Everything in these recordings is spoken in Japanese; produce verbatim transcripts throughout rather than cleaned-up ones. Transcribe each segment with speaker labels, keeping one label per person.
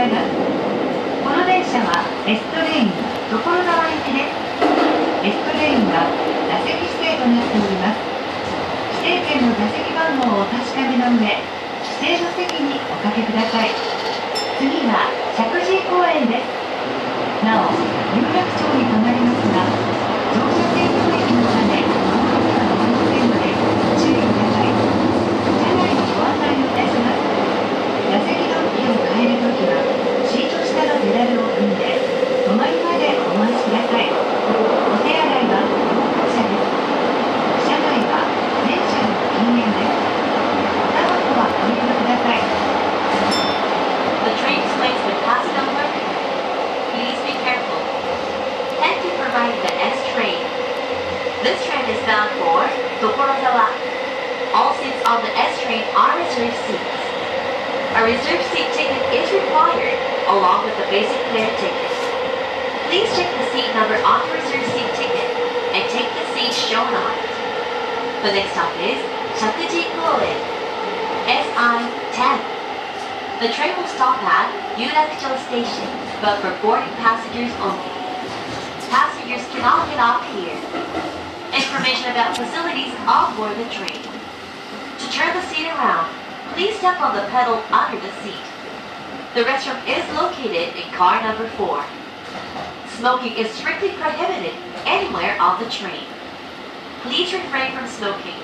Speaker 1: えます。この電車はエストレイン所沢行きです。エストレインは座席指定となっております。指定券の座席番号をお確かめの上、指定の席におかけください。次は石神井公園です。なお、有楽町に停まりますが、乗車専用駅のため、この時は乗れませんので、ご注意ください。車内のご案内をいたします。座席の向きを変えるときは、シート下のペダルを踏んで、止まりまでお回しください。お手洗いは同行者です。車内は全車の禁煙です。タバコはお入れください。
Speaker 2: The train explains when passing over. Please be careful. Thank you for riding the S train. This train is bound for Tokorozawa. All seats on the S train are reserved seats. A reserved seat ticket is required along with the basic fare ticket. Please check the seat number on the reserved seat ticket and take the seat shown on it. The next stop is Shakuji Koen, S I ten. The train will stop at Yurakucho Station, but for boarding passengers only. Passengers cannot get off here. Information about facilities on board the train. To turn the seat around, please step on the pedal under the seat. The restroom is located in car number four. Smoking is strictly prohibited anywhere on the train. Please refrain from smoking.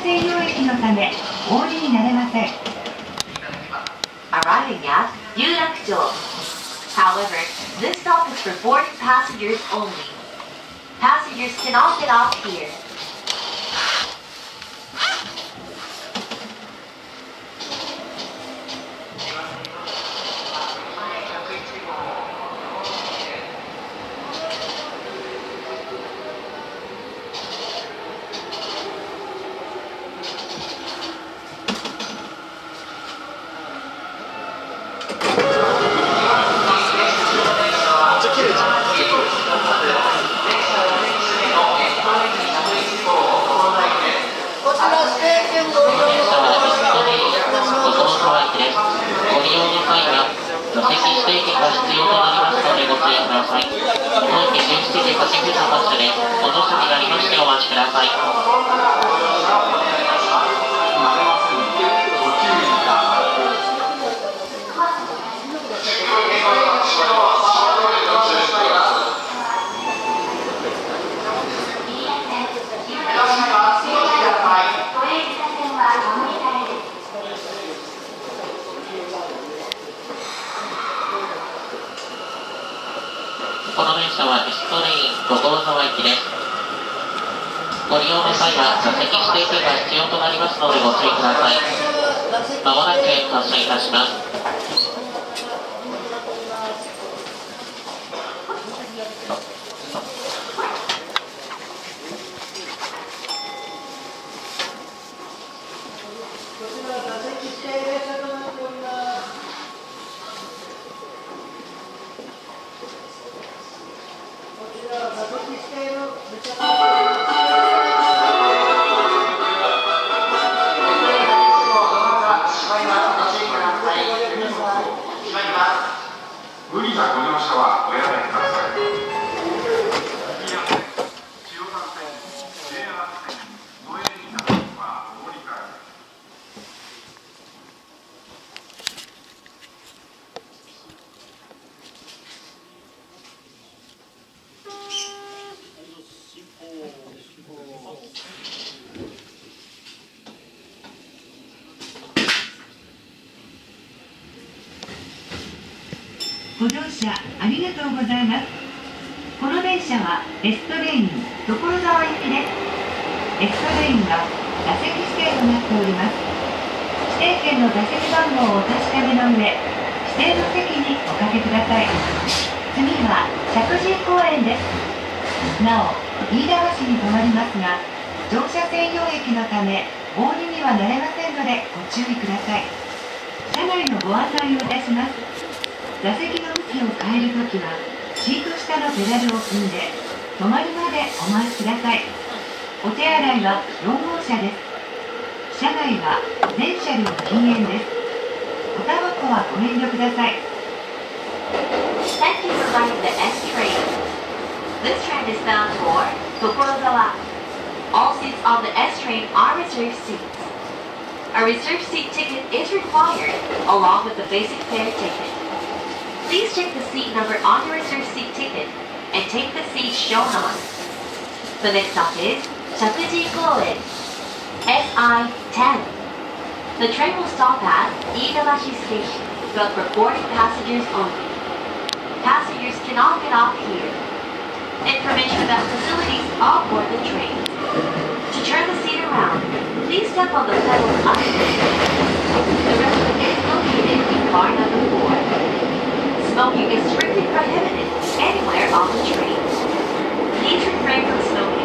Speaker 1: 専用駅のためお降りになれません。
Speaker 2: Arriving at 有楽町. However, this stop is for boarding passengers only. Passengers cannot get off here.
Speaker 3: 座席指定券が必要となりますのでご注意ください。当駅じゅうしちじはちふん発で、お乗車になりましてお待ちください。この電車はエストレイン所沢行きです。ご利用の際は座席指定券が必要となりますのでご注意ください。まもなく発車いたします。
Speaker 4: 無理なご乗車はおやめください。千代田線、ジェイアール 線、野江インターはお折り返し。
Speaker 1: ご乗車ありがとうございます。この電車はエストレイン所沢行きです。エストレインは座席指定となっております。指定券の座席番号をお確かめの上、指定の席におかけください。次は石神井公園です。なお、飯田橋に停まりますが、乗車専用駅のためお降りにはなれませんのでご注意ください。車内のご案内をいたします。座席の向きを変えるときはシート下のペダルを踏んで止まるまでお待ちください。お手洗いはよん号車です。車内は全車両禁煙です。おタバコはご遠慮ください。
Speaker 2: Thank you for riding the S train. This train is bound for Tokorozawa. All seats on the S train are reserved seats. A reserved seat ticket is required along with the basic fare ticket. Please check the seat number on your reserved seat ticket and take the seat shown on. The next stop is Shakuji Koen, S I ten. The train will stop at Iidabashi Station, but for boarding passengers only. Passengers cannot get off here. Information about facilities on board the train. To turn the seat around, please step on the pedal up. The restroom is located in car number four. Smoking is strictly prohibited anywhere on the train. Please refrain from smoking.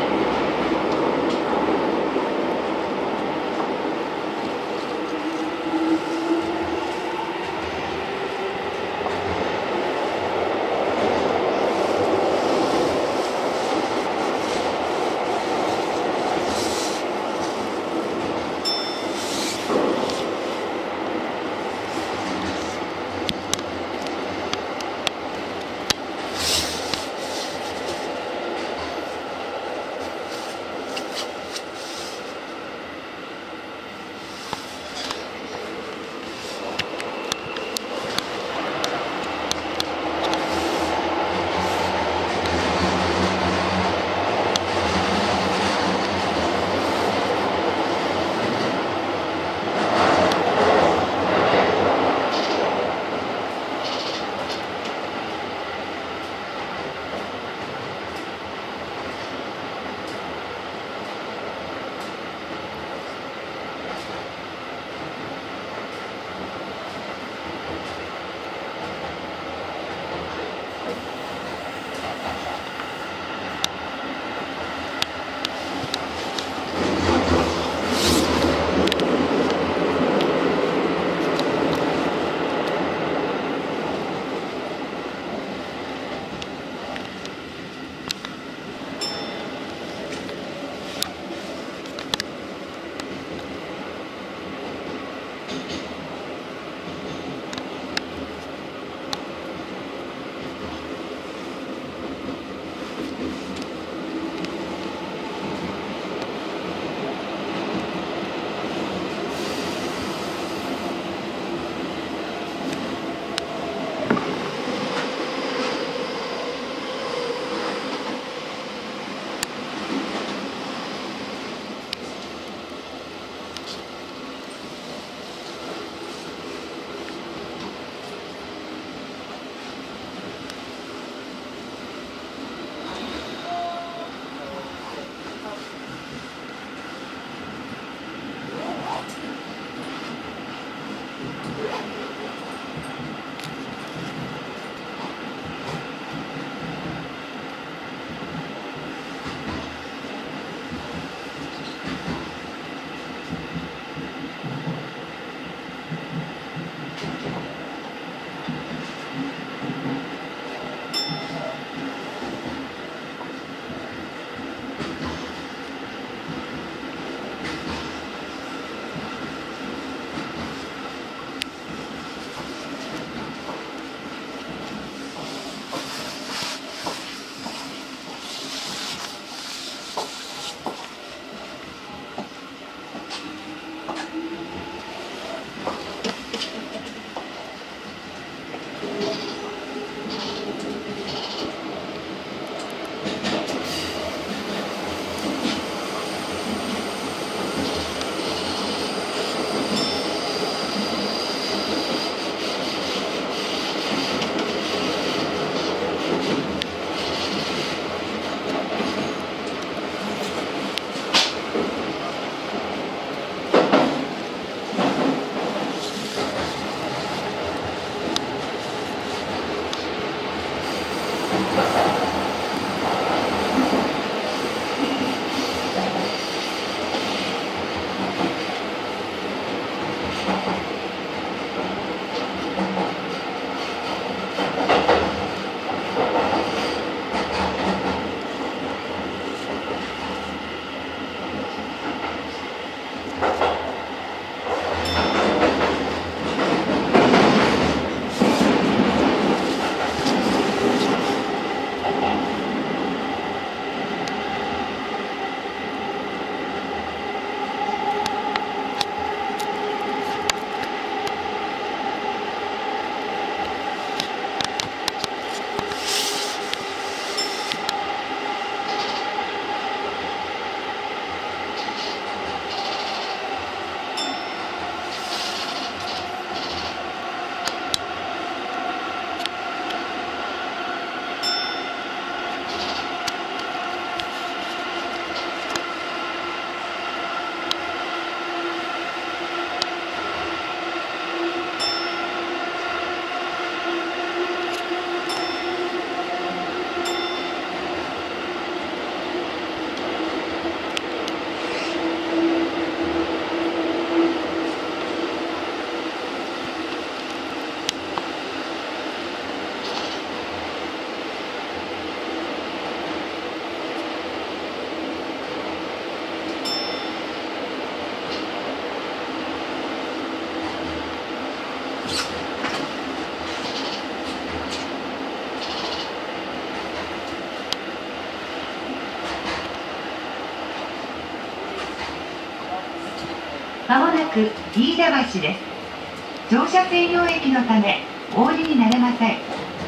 Speaker 1: まもなく飯田橋です。乗車専用駅のためお降りになれません。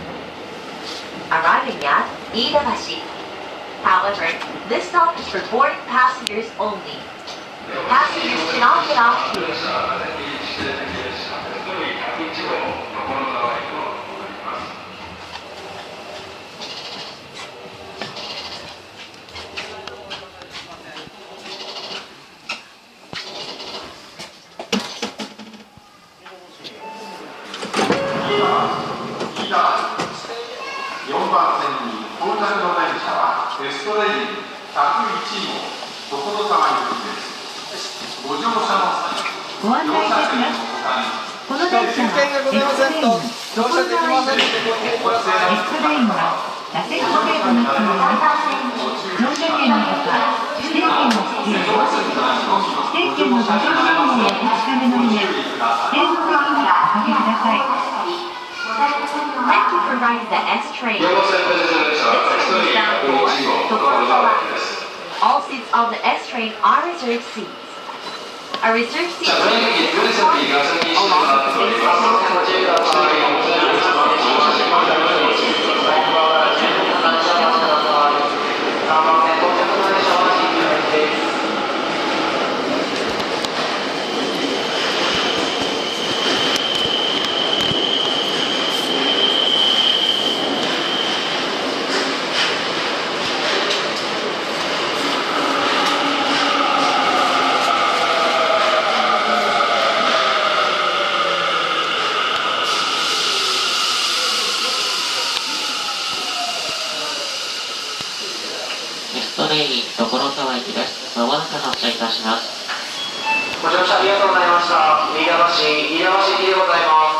Speaker 2: Arriving at Iidabashi. However, this stop is for boarding passengers only. Passengers cannot get off here.
Speaker 4: よんばん線に到着の電車はエストレインひゃくいち号所沢行きです。ご乗車の際、
Speaker 1: ご案内いたします。この電車はエストレイン所沢行き。エストレインは座席指定となっております。乗車券のほか指定券が必要です。指定券の座席番号をお確かめの上、指定の席におかけください。
Speaker 2: Thank you for riding the S train. This train is bound for Tokorozawa. All seats on the S train are reserved seats. A reserved seat is along with the station.
Speaker 3: 所沢行きです。まもなく発車いたします。
Speaker 5: ご乗車ありがとうございました。飯田橋、飯田橋駅でございます。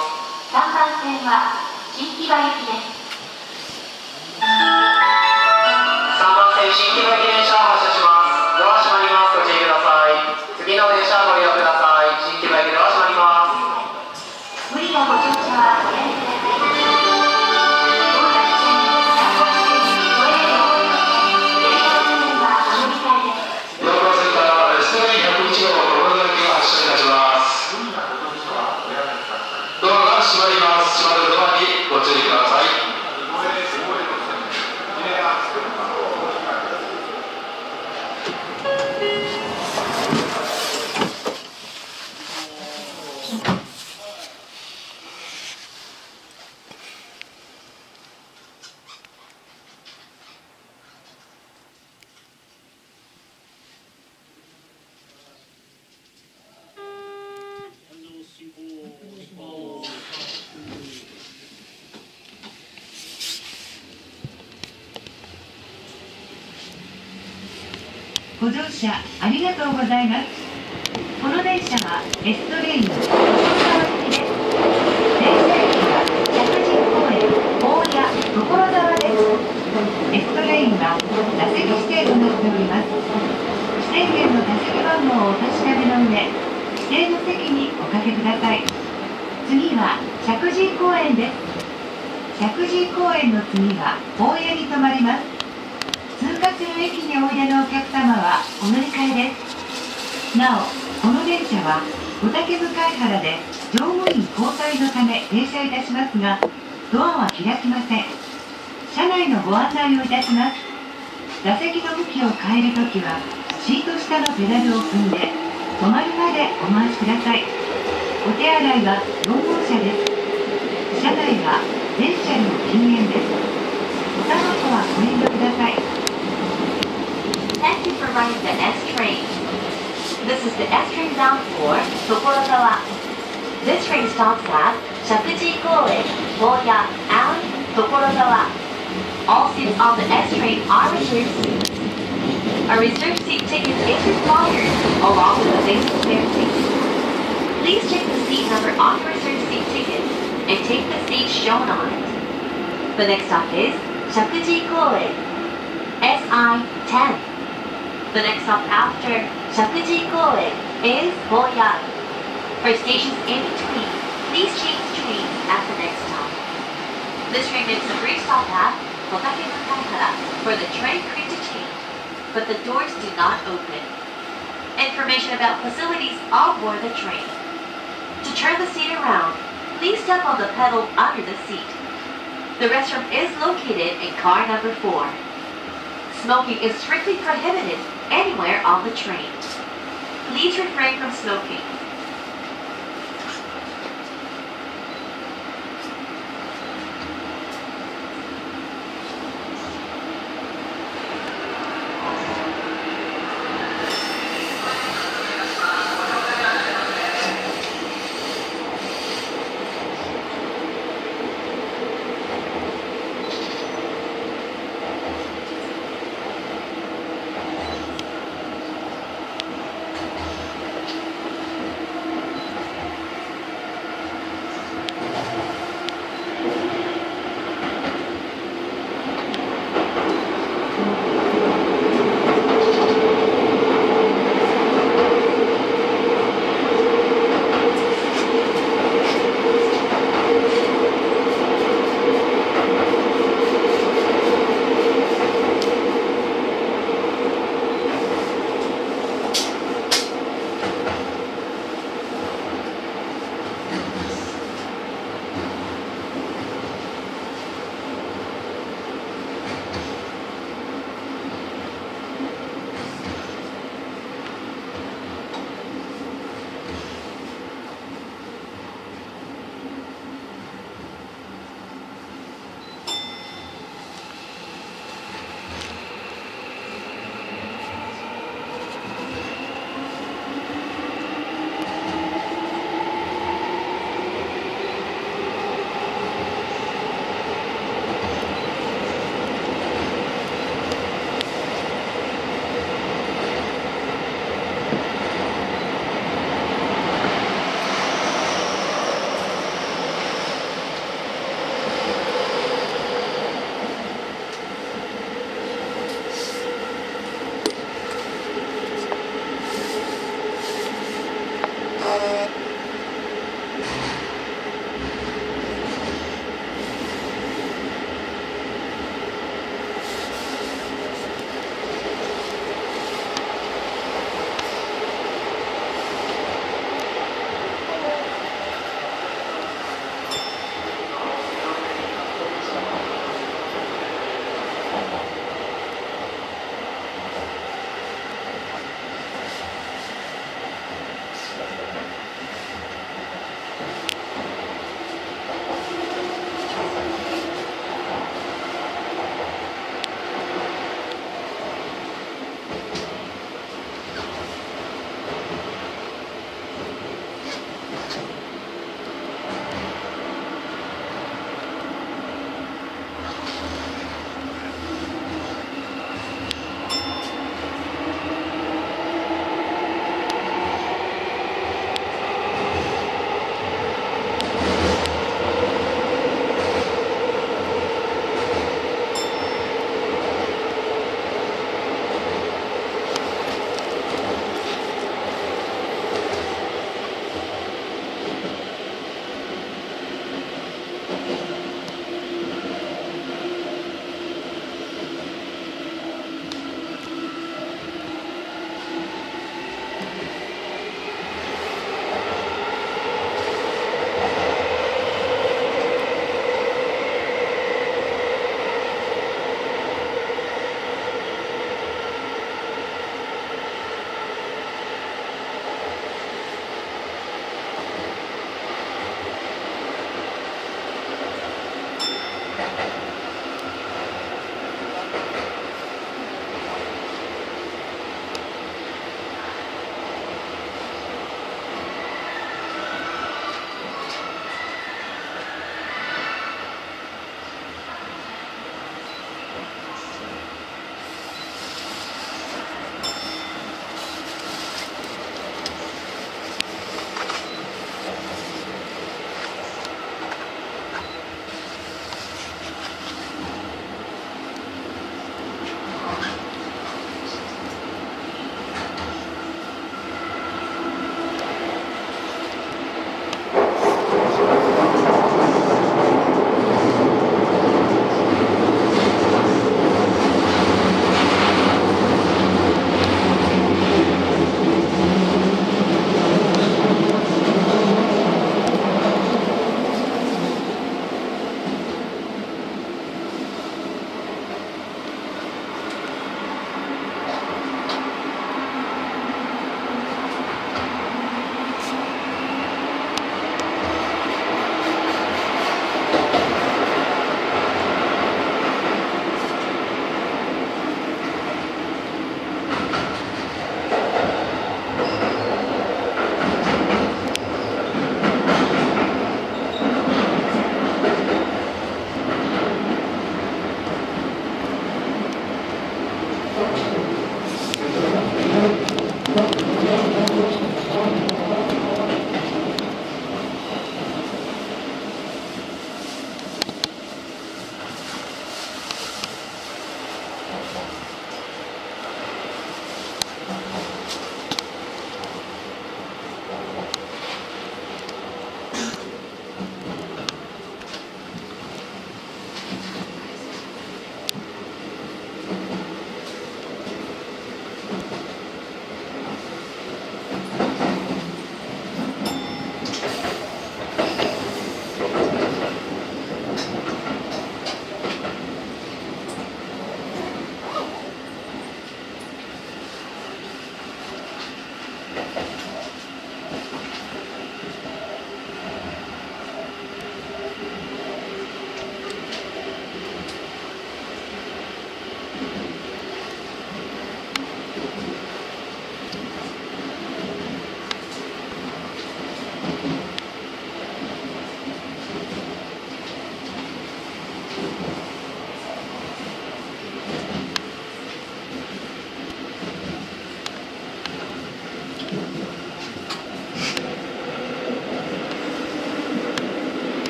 Speaker 2: さんばん線は新木場行きです。
Speaker 5: さんばん線新木場行き電車発車します。ドア閉まります。ご注意ください。次の電車ご利用ください。新木場行きドア閉まります。
Speaker 2: 無理なご乗車はおやめください。
Speaker 5: よんばん線からエストレインひゃくいち号所沢行きが発車いたします。
Speaker 1: ご乗車ありがとうございます。この電車はエストレイン所沢行きです。電車駅は石神井公園、大谷、所沢です。エストレインは座席指定となっております。指定券の座席番号をお確かめの上、指定の席におかけください。次は石神井公園です。石神井公園の次は大谷に停まります。通過する駅においでのお客様はお乗り換えです。なお、この電車は御嶽向原で乗務員交代のため停車いたしますが、ドアは開きません。車内のご案内をいたします。座席の向きを変えるときは、シート下のペダルを踏んで、止まるまでお回しください。お手洗いはよん号車です。車内は全車両禁煙です。おタバコはご遠慮ください。
Speaker 2: Thank you for riding the S train. This is the S train bound for Tokorozawa. This train stops at Shakuji Koen, Boya, and Tokorozawa. All seats on the S train are reserved seats. A reserved seat ticket is required along with a basic spare ticket. Please check the seat number on your reserved seat ticket and take the seat shown on it. The next stop is Shakuji Koen, S I ten. The next stop after Shakuji Koen is Boya. For stations in between, please change trains at the next stop. This train makes a brief stop at Kotake Mukahara for the train crew to change, but the doors do not open. Information about facilities on board the train. To turn the seat around, please step on the pedal under the seat. The restroom is located in car number four. Smoking is strictly prohibited anywhere on the train. Please refrain from smoking.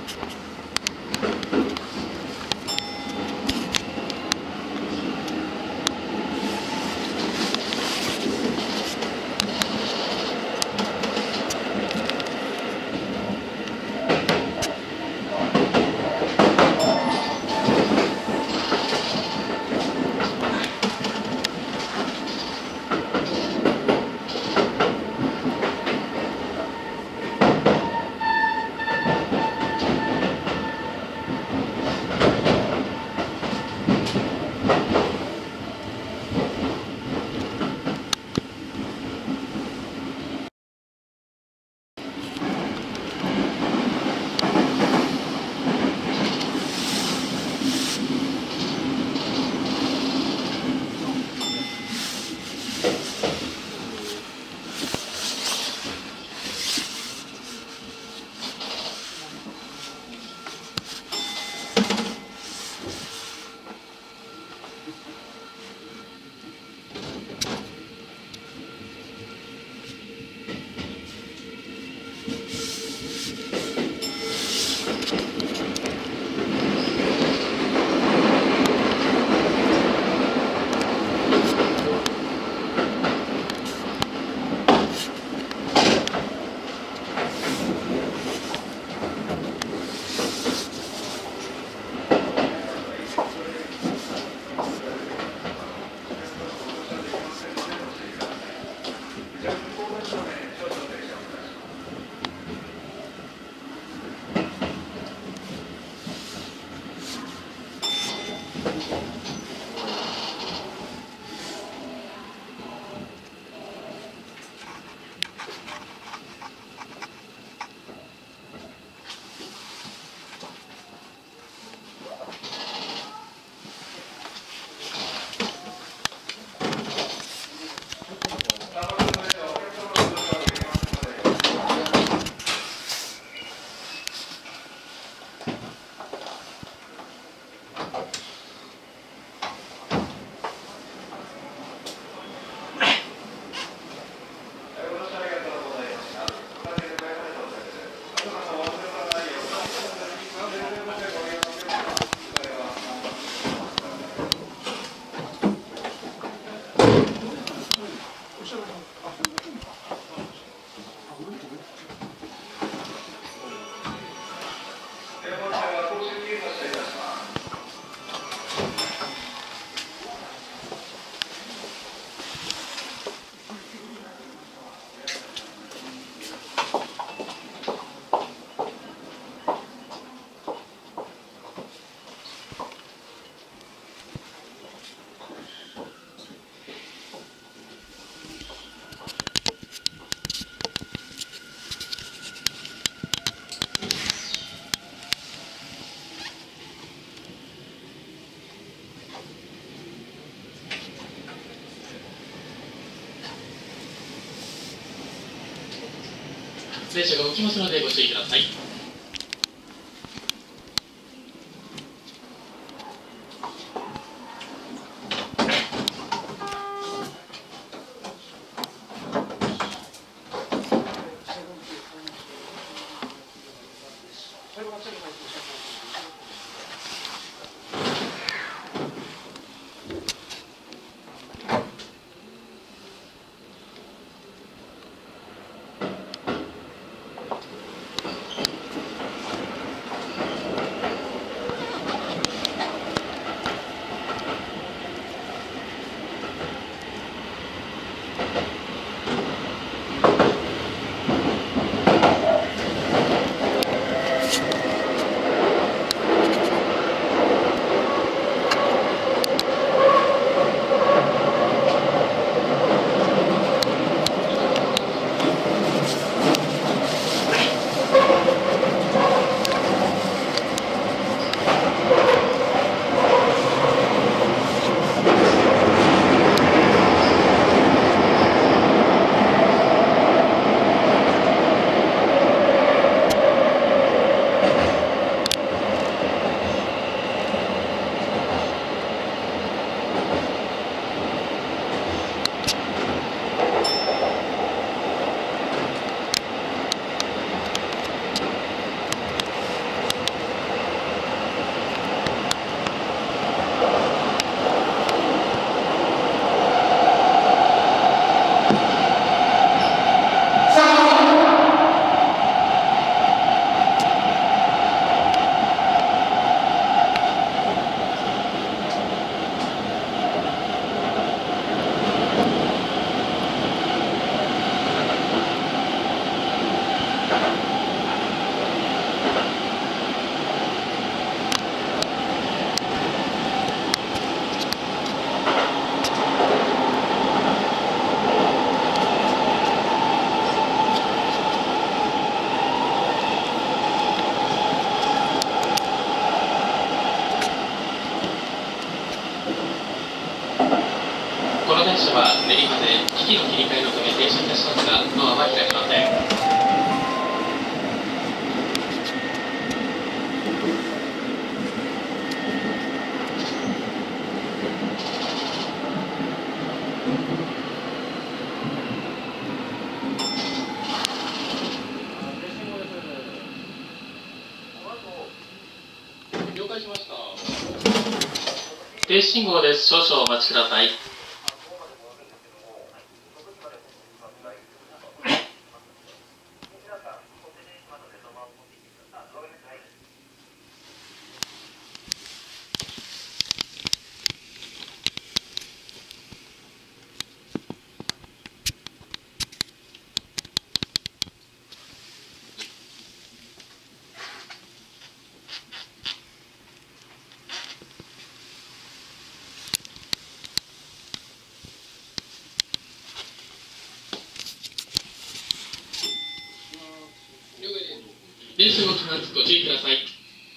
Speaker 3: 電車が動きますのでご注意ください。 車は練馬で機器の切り替えのため停車いたしますが、ドアは開きません。了解しました。停止信号です。少々お待ちください。電車の始発ご注意ください。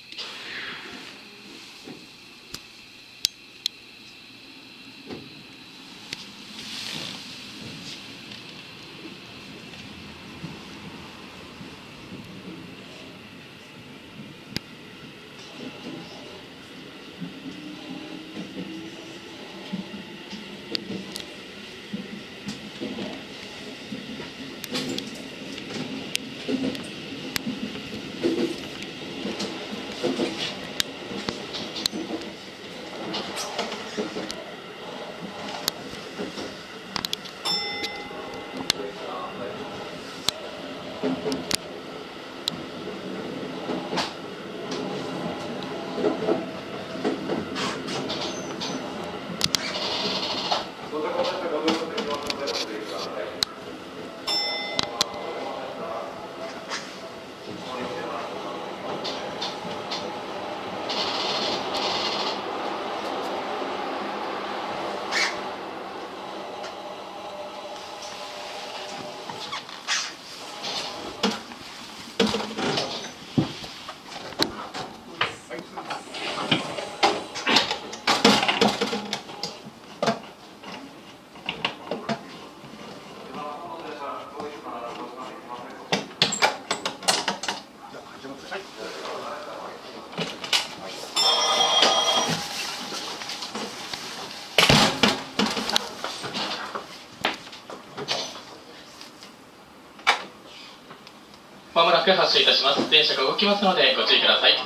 Speaker 3: まもなく発車いたします。電車が動きますのでご注意ください。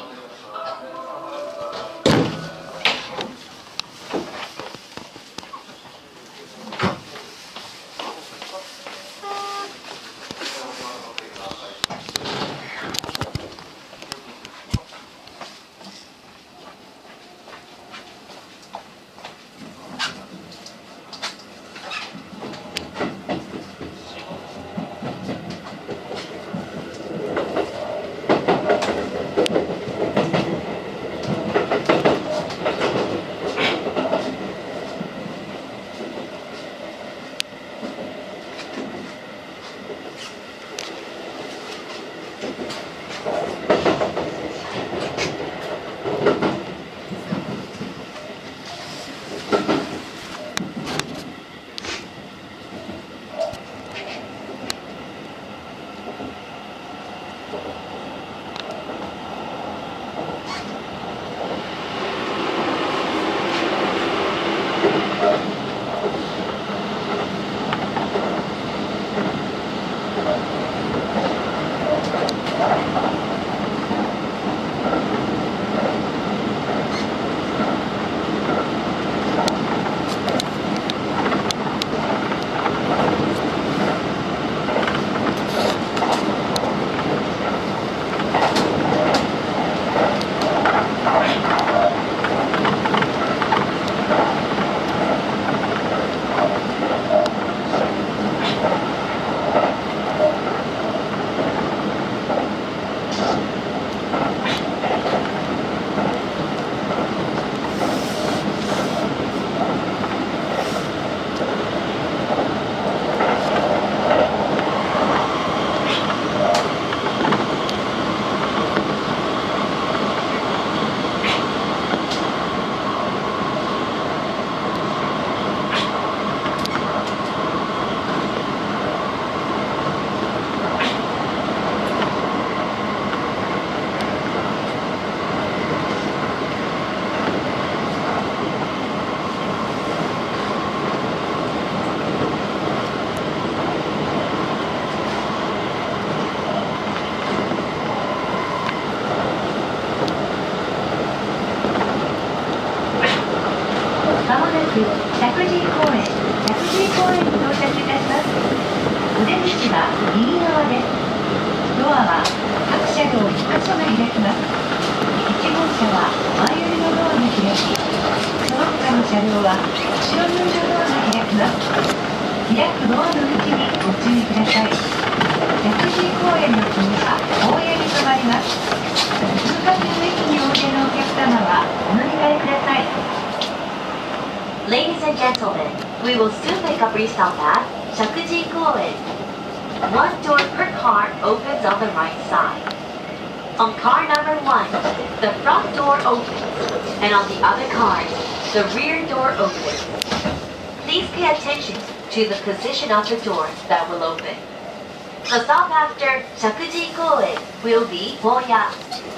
Speaker 1: 石神井公園、石神井公園に到着いたします。お出口は右側です。ドアは各車両いっか所が開きます。いち号車は前寄りのドアが開き、その他の車両は後ろ寄りのドアが開きます。開くドアの向きにご注意ください。石神井公園の次は大谷に停まります。通過する駅においでのお客様はお乗り換えください。
Speaker 2: Ladies and gentlemen, we will soon make a restop at Shakuji Koen. One door per car opens on the right side. On car number one, the front door opens, and on the other cars, the rear door opens. Please pay attention to the position of the doors that will open. The stop after Shakuji Koen will be Hoya.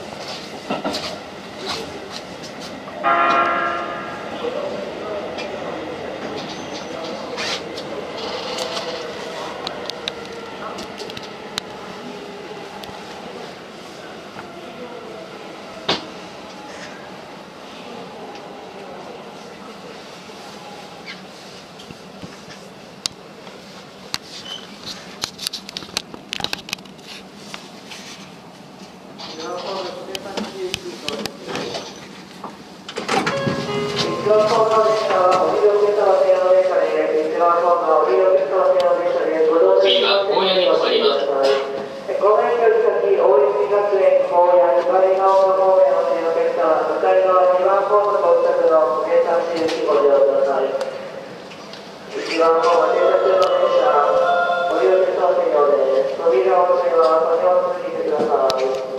Speaker 3: 次は大谷に停まります。
Speaker 5: ごめんより先、大泉学園、大谷、向かい側の方面をお乗りのお客様、向かい側にばんホームのご近くの計算印ご利用ください。いちばんホーム停車中の電車、ご利用くださいので、扉を閉めは扉を続けてください。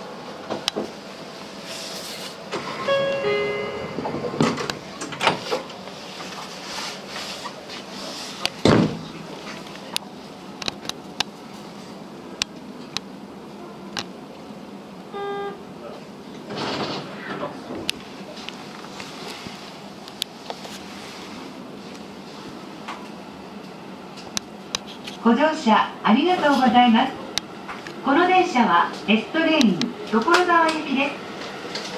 Speaker 1: ご乗車ありがとうございます。この電車はエストレイン所沢行きです。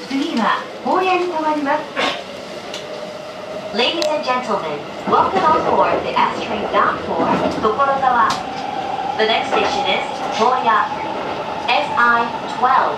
Speaker 1: 次は大谷に停まります。
Speaker 2: Ladies and gentlemen, welcome on board the S train bound for Tokorozawa. The next station is Hoya, S I twelve.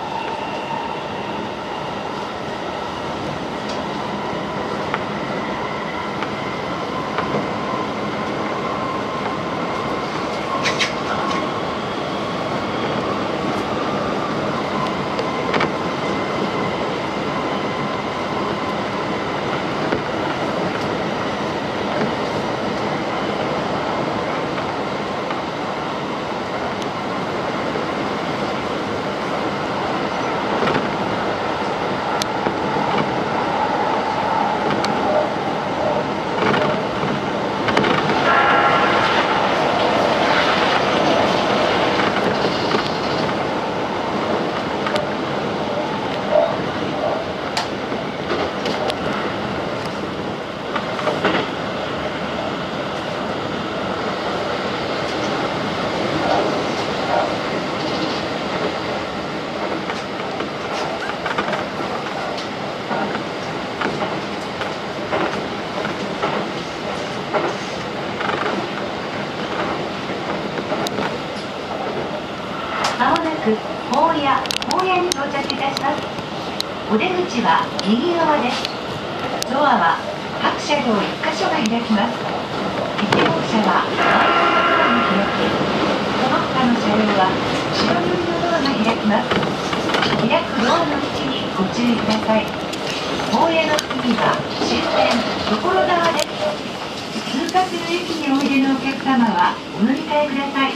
Speaker 1: 大谷、大谷に到着いたします。お出口は右側です。ドアは各車両いっか所が開きます。いち号車は前寄りのドアが開き、その他の車両は後ろ寄りのドアが開きます。開くドアの位置にご注意ください。大谷の次は終点所沢です。通過する駅においでのお客様はお乗り換えください。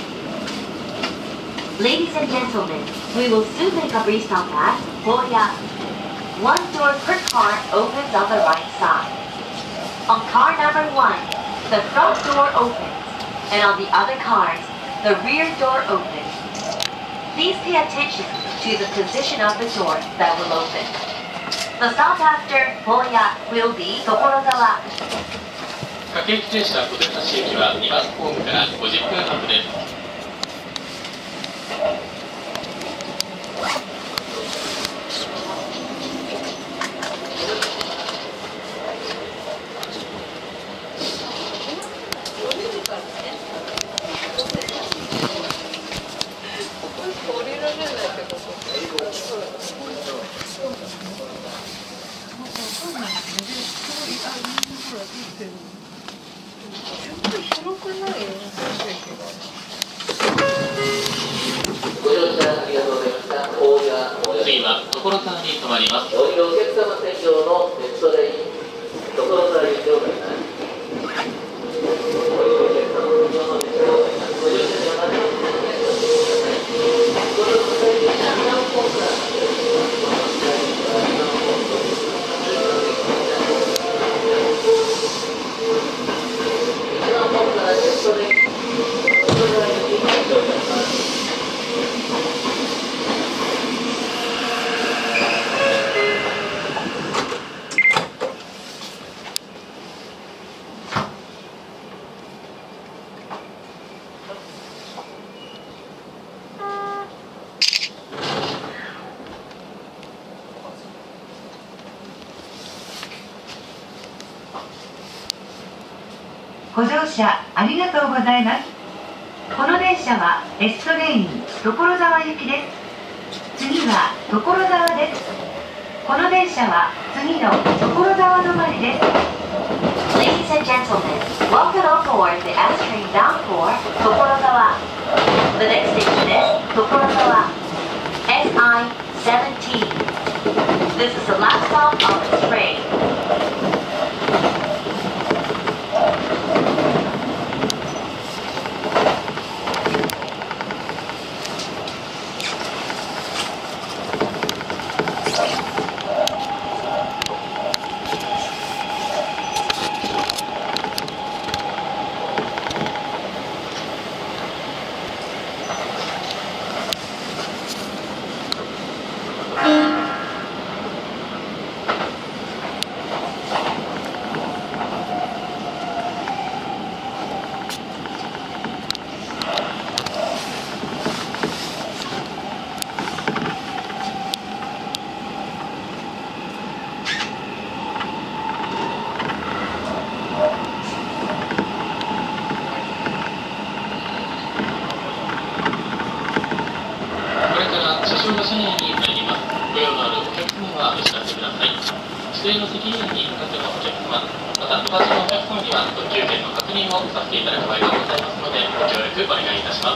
Speaker 2: Ladies and gentlemen, we will soon make a restop at Hoya. One door per car opens on the right side. On car number one, the front door opens, and on the other cars, the rear door opens. Please pay attention to the position of the doors that will open. The stop after Hoya will be Tokorozawa.
Speaker 3: 各駅停車小手橋駅はにばんホームからごじゅっぷんはんです。 所沢に停まります。
Speaker 6: お降りのお客様専用のエストレイン所沢行きでございます。お降りのお客様専用のエストレインご乗車にはなりますのでご注意ください。ご乗車には避難ポスターがございます。避難ポストを避難ポスターエストレイン所沢行きに乗車します。
Speaker 1: ご乗車ありがとうございます。この電車はエストレイン所沢行きです。次は所沢です。この電車は次の所沢止まりです。
Speaker 2: Ladies and gentlemen, welcome on board the S train bound for Tokorozawa. The next station is Tokorozawa, S I seventeen. This is the last stop of this train.
Speaker 3: 指定の席以外に各のお客様、またお立ちのお客様には特急券の確認をさせていただく場合がございますので、ご協力お願いいたします。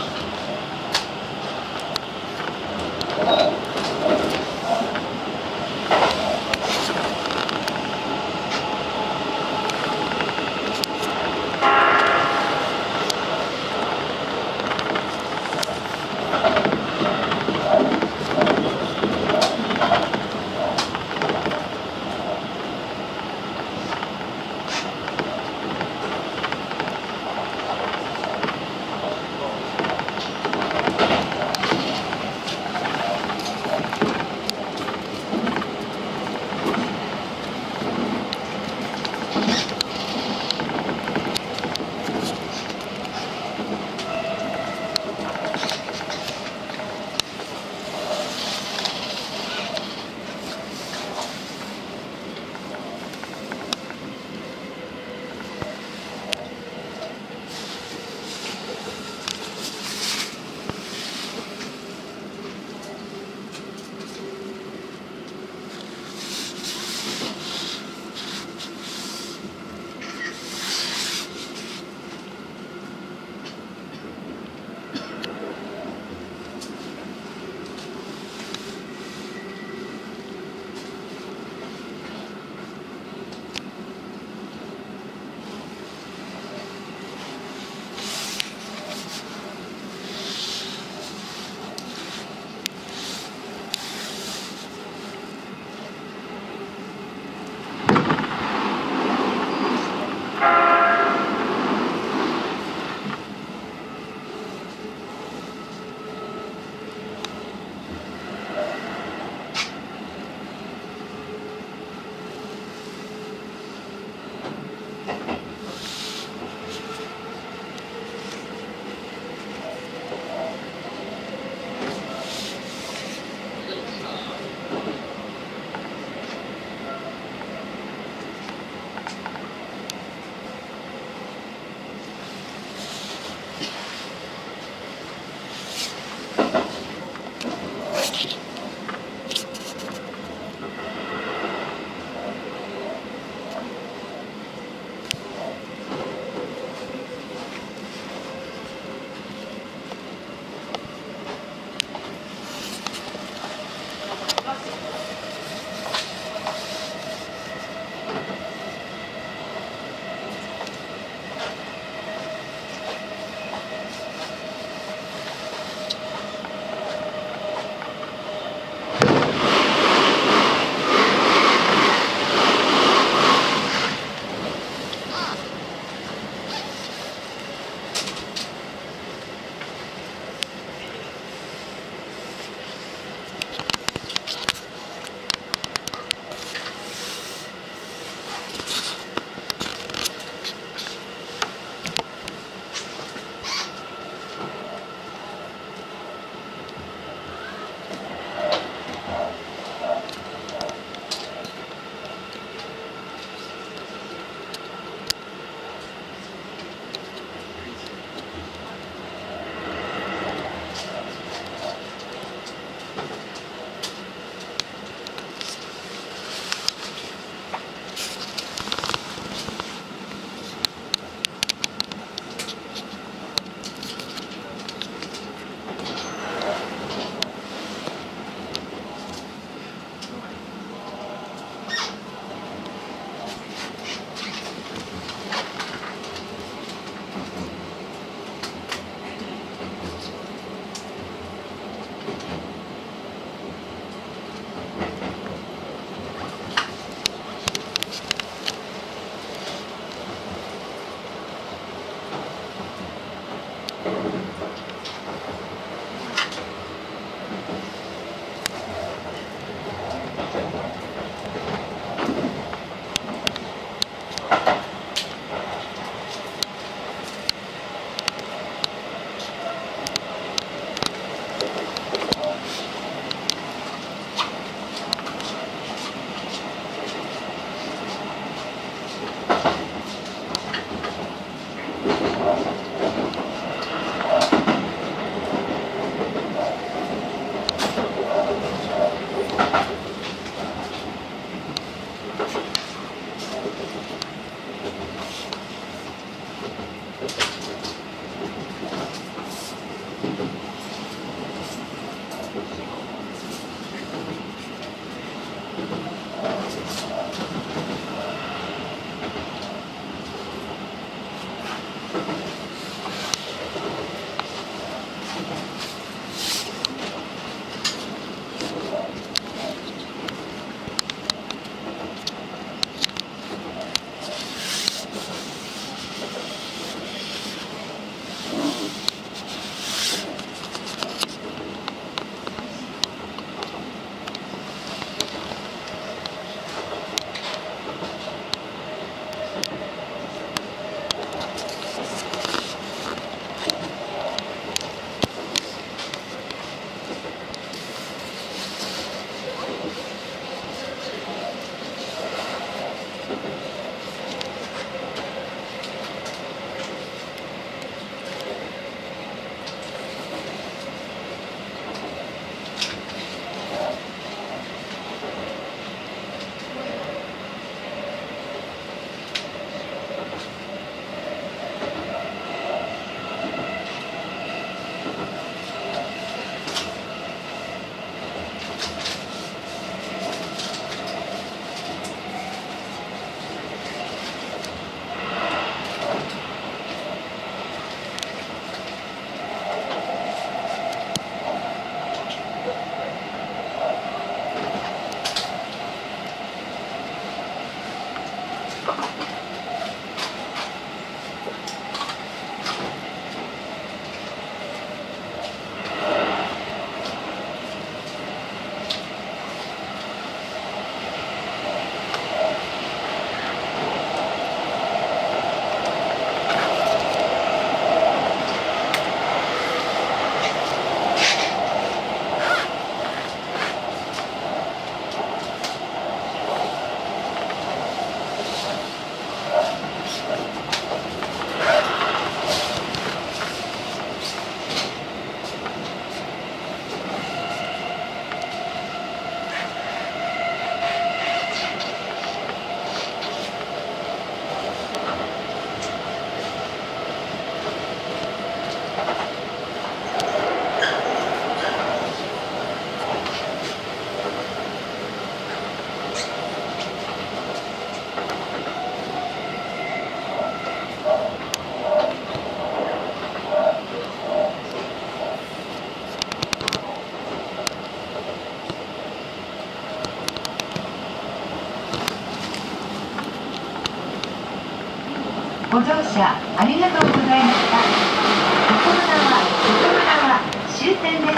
Speaker 1: ご乗車ありがとうございました。所沢、所沢終点です。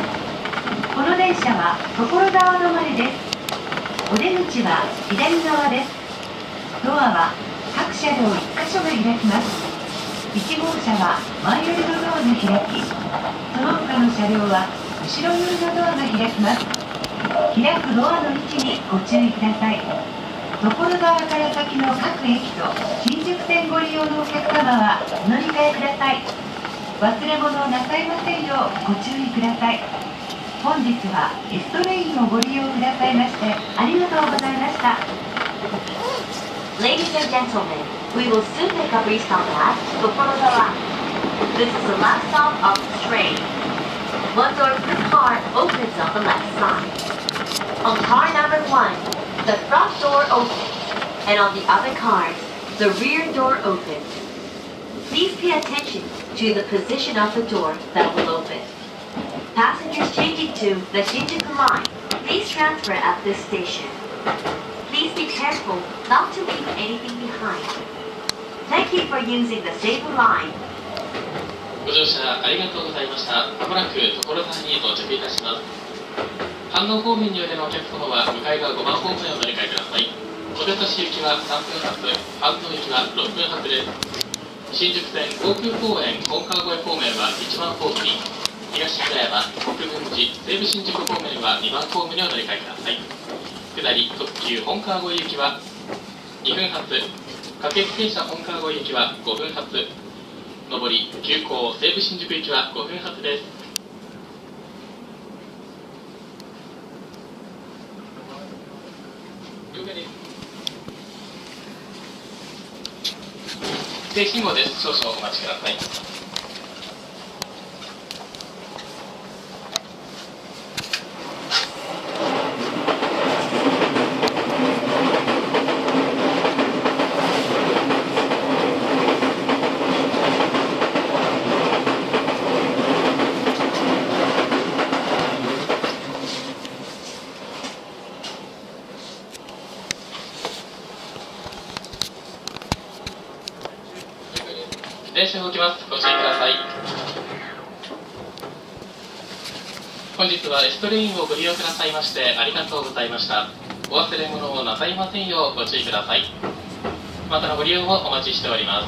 Speaker 1: この電車は所沢止まりです。お出口は左側です。ドアは各車両いっかしょが開きます。いち号車は前寄りのドアが開き、その他の車両は後ろ寄りのドアが開きます。開くドアの位置にご注意ください。所沢から先の各駅と新宿線ご利用のお客様はお乗り換えください。忘れ物をなさいませんようご注意ください。本日はエストレインをご利用くださいましてありがとうございました。
Speaker 2: Ladies and gentlemen, we will soon make a restop at Tokorozawa. This is the last stop of this train. One door per car opens on the left side. On car number one, the front door opens, and on the other cars, the rear door opens. Please pay attention to the position of the door that will open. Passengers changing to the Shinjuku line, please transfer at this station. Please be careful not to leave anything behind. Thank you for using the Seibu line.
Speaker 3: ご乗車ありがとうございました。まもなく所沢に到着いたします。阪南方面においでのお客様は向かい側ごばんホームへお乗り換えください。小手市行きはさんぷん発、阪東行きはろっぷん発です。新宿線航空公園本川越方面はいちばんホームに、東村山、国分寺、西武新宿方面はにばんホームにお乗り換えください。下り特急本川越行きはにふん発、各駅停車本川越行きはごふん発、上り急行西武新宿行きはごふん発です。停信号です。少々お待ちください。
Speaker 7: 電車が動きます。ご注意ください。本日はエストレインをご利用くださいましてありがとうございました。お忘れ物をなさいませんようご注意ください。またのご利用をお待ちしております。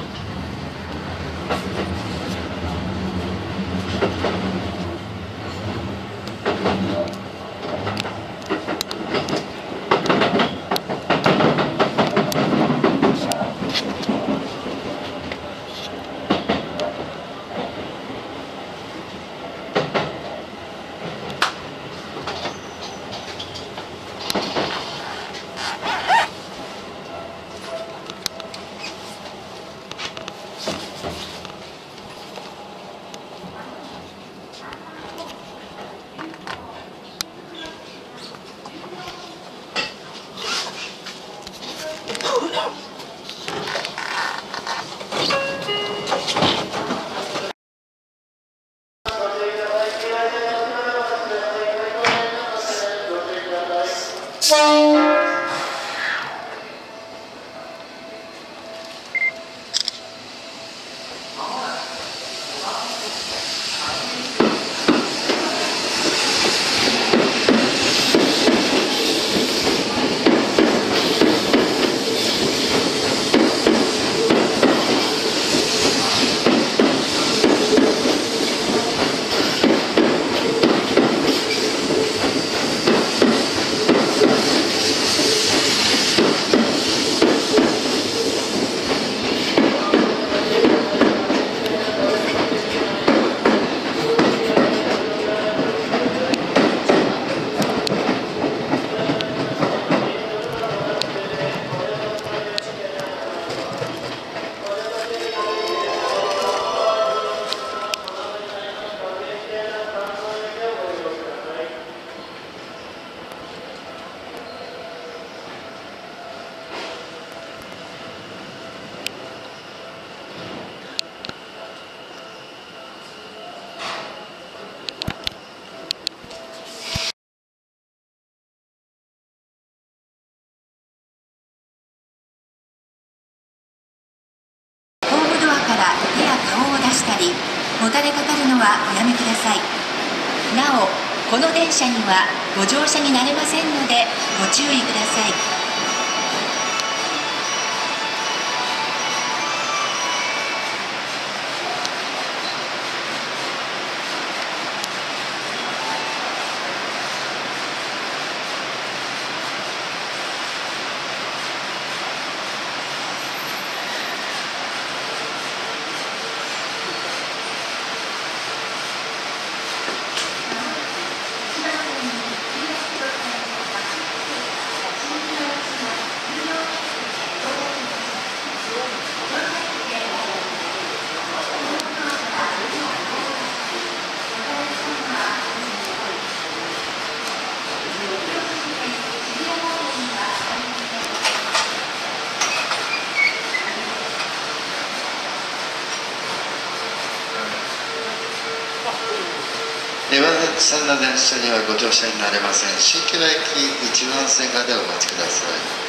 Speaker 8: もたれかかるのはおやめください。なお、この電車にはご乗車になれませんのでご注意ください。
Speaker 9: 山崎さんの電車にはご乗車になれません。新木場駅いちばん線側でお待ちください。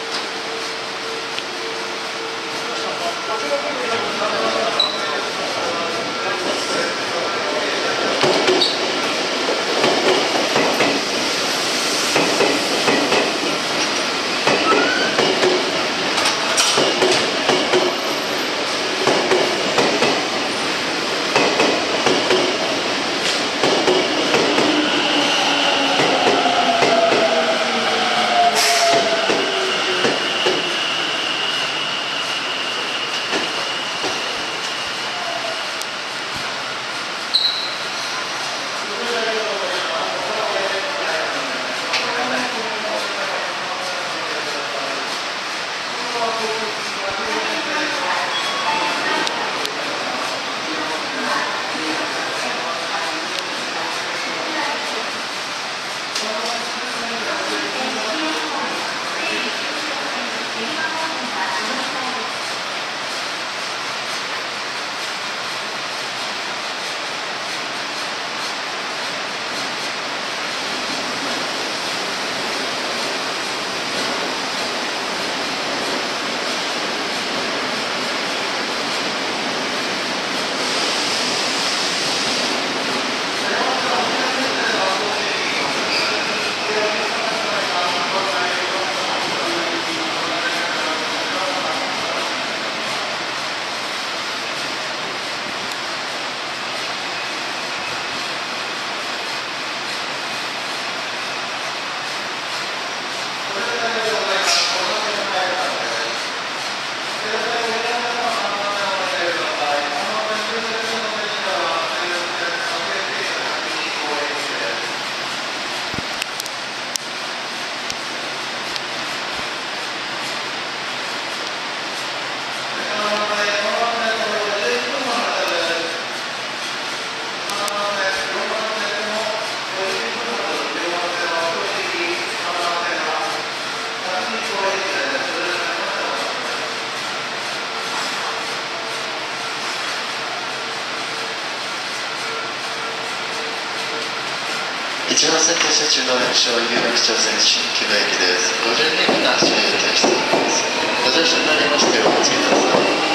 Speaker 9: ちばん線停車中の列車は有楽町線新木場駅です。ご順にみんな足を予定しております。ご乗車になりましてお待ちください。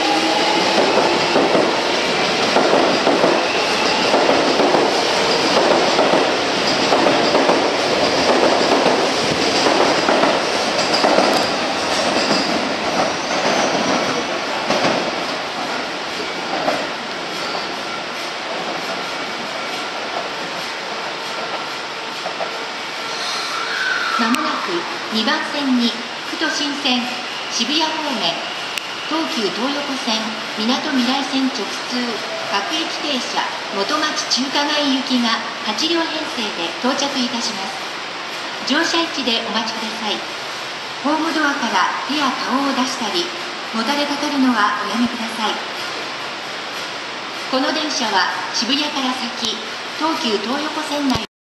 Speaker 8: まもなくにばん線に副都心線渋谷方面、東急東横線みなとみらい線直通各駅停車元町中華街行きがはち両編成で到着いたします。乗車位置でお待ちください。ホームドアから手や顔を出したりもたれかかるのはおやめください。この電車は渋谷から先東急東横線内